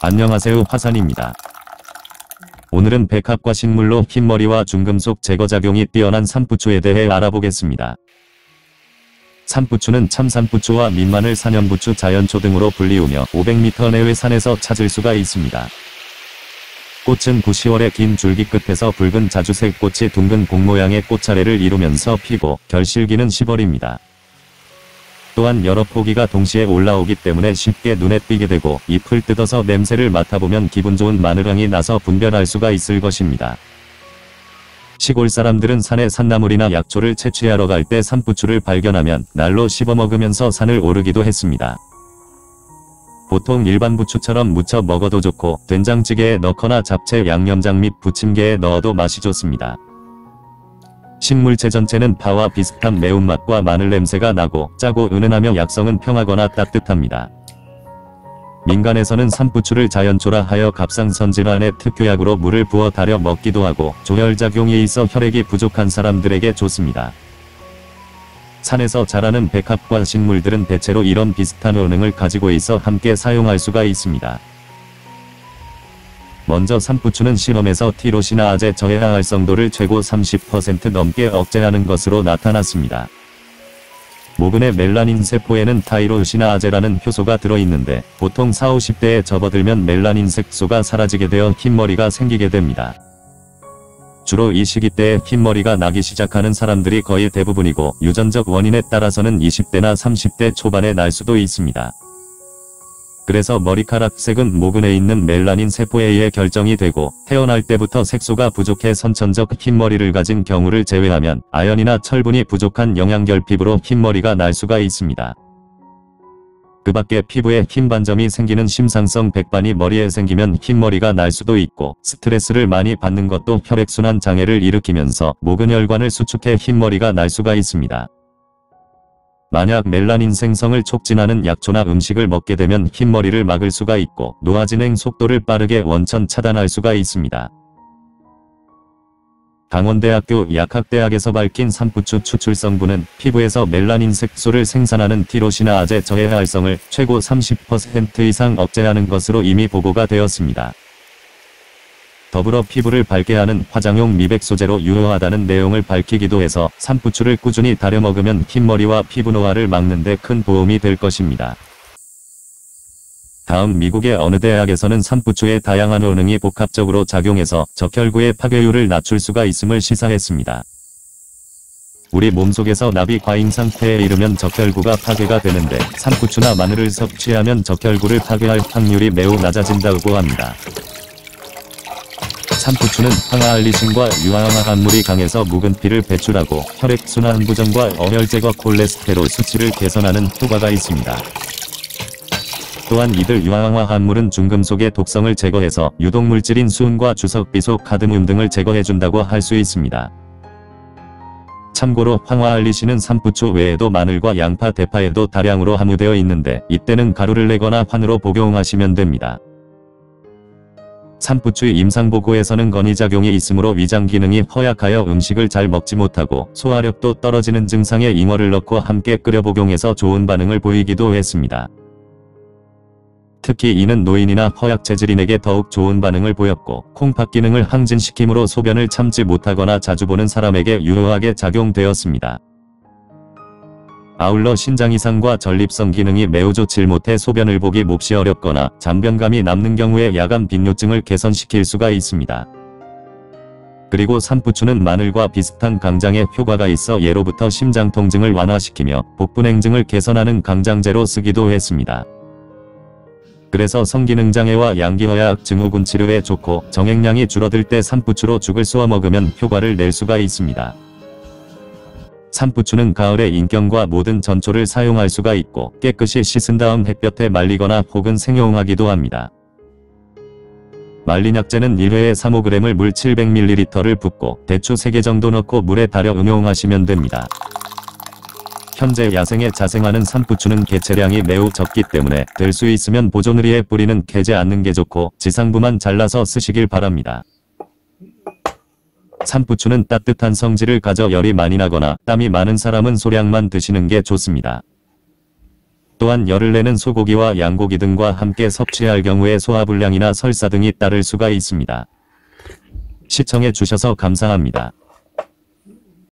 안녕하세요, 화산입니다. 오늘은 백합과 식물로 흰머리와 중금속 제거작용이 뛰어난 산부초에 대해 알아보겠습니다. 산부초는 참산부초와 민마늘 산연부초 자연초 등으로 불리우며 500m 내외 산에서 찾을 수가 있습니다. 꽃은 9-10월에 긴 줄기 끝에서 붉은 자주색 꽃이 둥근 공 모양의 꽃차례를 이루면서 피고 결실기는 10월입니다. 또한 여러 포기가 동시에 올라오기 때문에 쉽게 눈에 띄게 되고 잎을 뜯어서 냄새를 맡아보면 기분 좋은 마늘향이 나서 분별할 수가 있을 것입니다. 시골 사람들은 산에 산나물이나 약초를 채취하러 갈 때 산부초를 발견하면 날로 씹어 먹으면서 산을 오르기도 했습니다. 보통 일반 부초처럼 무쳐 먹어도 좋고 된장찌개에 넣거나 잡채 양념장 및 부침개에 넣어도 맛이 좋습니다. 식물체 전체는 파와 비슷한 매운맛과 마늘 냄새가 나고 짜고 은은하며 약성은 평하거나 따뜻합니다. 민간에서는 산부초를 자연초라 하여 갑상선질환의 특효약으로 물을 부어 달여 먹기도 하고 조혈작용이 있어 혈액이 부족한 사람들에게 좋습니다. 산에서 자라는 백합과 식물들은 대체로 이런 비슷한 효능을 가지고 있어 함께 사용할 수가 있습니다. 먼저 산부초는 실험에서 티로시나아제 저해화 활성도를 최고 30% 넘게 억제하는 것으로 나타났습니다. 모근의 멜라닌 세포에는 타이로시나아제라는 효소가 들어있는데 보통 40-50대에 접어들면 멜라닌 색소가 사라지게 되어 흰머리가 생기게 됩니다. 주로 이 시기 때에 흰머리가 나기 시작하는 사람들이 거의 대부분이고 유전적 원인에 따라서는 20대나 30대 초반에 날 수도 있습니다. 그래서 머리카락색은 모근에 있는 멜라닌 세포에 의해 결정이 되고 태어날 때부터 색소가 부족해 선천적 흰머리를 가진 경우를 제외하면 아연이나 철분이 부족한 영양결핍으로 흰머리가 날 수가 있습니다. 그 밖에 피부에 흰 반점이 생기는 심상성 백반이 머리에 생기면 흰머리가 날 수도 있고 스트레스를 많이 받는 것도 혈액순환 장애를 일으키면서 모근혈관을 수축해 흰머리가 날 수가 있습니다. 만약 멜라닌 생성을 촉진하는 약초나 음식을 먹게 되면 흰머리를 막을 수가 있고 노화 진행 속도를 빠르게 원천 차단할 수가 있습니다. 강원대학교 약학대학에서 밝힌 산부초 추출 성분은 피부에서 멜라닌 색소를 생산하는 티로시나아제 저해 활성을 최고 30% 이상 억제하는 것으로 이미 보고가 되었습니다. 더불어 피부를 밝게 하는 화장용 미백 소재로 유효하다는 내용을 밝히기도 해서 산부초를 꾸준히 달여 먹으면 흰머리와 피부 노화를 막는 데 큰 도움이 될 것입니다. 다음 미국의 어느 대학에서는 산부초의 다양한 효능이 복합적으로 작용해서 적혈구의 파괴율을 낮출 수가 있음을 시사했습니다. 우리 몸속에서 납이 과잉 상태에 이르면 적혈구가 파괴가 되는데 산부초나 마늘을 섭취하면 적혈구를 파괴할 확률이 매우 낮아진다고 합니다. 산부초는 항아알리신과 유황화 합물이 강해서 묵은 피를 배출하고 혈액순환 부정과 어혈 제거 콜레스테롤 수치를 개선하는 효과가 있습니다. 또한 이들 유황화 합물은 중금속의 독성을 제거해서 유독물질인 수은과 주석비소 카드뮴 등을 제거해준다고 할 수 있습니다. 참고로 황화알리신은 산부초 외에도 마늘과 양파, 대파에도 다량으로 함유되어 있는데 이때는 가루를 내거나 환으로 복용하시면 됩니다. 산부초 임상보고에서는 건의작용이 있으므로 위장 기능이 허약하여 음식을 잘 먹지 못하고 소화력도 떨어지는 증상에 잉어를 넣고 함께 끓여 복용해서 좋은 반응을 보이기도 했습니다. 특히 이는 노인이나 허약 체질인에게 더욱 좋은 반응을 보였고 콩팥 기능을 항진시키므로 소변을 참지 못하거나 자주 보는 사람에게 유효하게 작용되었습니다. 아울러 신장 이상과 전립선 기능이 매우 좋지 못해 소변을 보기 몹시 어렵거나 잔변감이 남는 경우에 야간 빈뇨증을 개선시킬 수가 있습니다. 그리고 산부초는 마늘과 비슷한 강장에 효과가 있어 예로부터 심장 통증을 완화시키며 복부냉증을 개선하는 강장제로 쓰기도 했습니다. 그래서 성기능장애와 양기허약 증후군 치료에 좋고 정액량이 줄어들 때 산부초로 죽을 쏘아 먹으면 효과를 낼 수가 있습니다. 산부초는 가을에 인경과 모든 전초를 사용할 수가 있고 깨끗이 씻은 다음 햇볕에 말리거나 혹은 생용하기도 합니다. 말린 약재는 1회에 3-5g을 물 700ml를 붓고 대추 3개 정도 넣고 물에 달여 응용하시면 됩니다. 현재 야생에 자생하는 산부초는 개체량이 매우 적기 때문에 될 수 있으면 보존의리에 뿌리는 캐지 않는 게 좋고 지상부만 잘라서 쓰시길 바랍니다. 산부초는 따뜻한 성질을 가져 열이 많이 나거나 땀이 많은 사람은 소량만 드시는 게 좋습니다. 또한 열을 내는 소고기와 양고기 등과 함께 섭취할 경우에 소화불량이나 설사 등이 따를 수가 있습니다. 시청해 주셔서 감사합니다.